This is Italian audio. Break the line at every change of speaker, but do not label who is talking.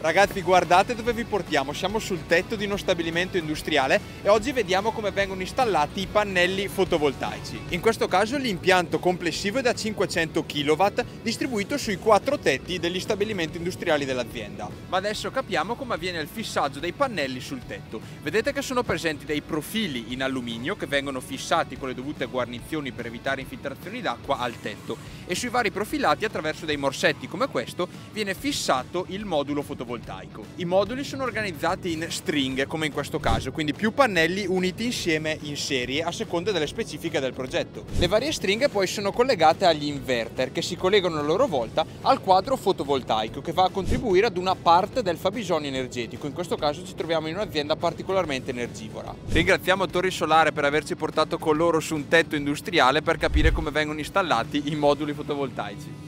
Ragazzi, guardate dove vi portiamo, siamo sul tetto di uno stabilimento industriale e oggi vediamo come vengono installati i pannelli fotovoltaici. In questo caso l'impianto complessivo è da 500 kW distribuito sui 4 tetti degli stabilimenti industriali dell'azienda. Ma adesso capiamo come avviene il fissaggio dei pannelli sul tetto. Vedete che sono presenti dei profili in alluminio che vengono fissati con le dovute guarnizioni per evitare infiltrazioni d'acqua al tetto e sui vari profilati attraverso dei morsetti come questo viene fissato il modulo fotovoltaico. I moduli sono organizzati in stringhe come in questo caso, quindi più pannelli uniti insieme in serie a seconda delle specifiche del progetto. Le varie stringhe poi sono collegate agli inverter che si collegano a loro volta al quadro fotovoltaico che va a contribuire ad una parte del fabbisogno energetico. In questo caso ci troviamo in un'azienda particolarmente energivora. Ringraziamo Torri Solare per averci portato con loro su un tetto industriale per capire come vengono installati i moduli fotovoltaici.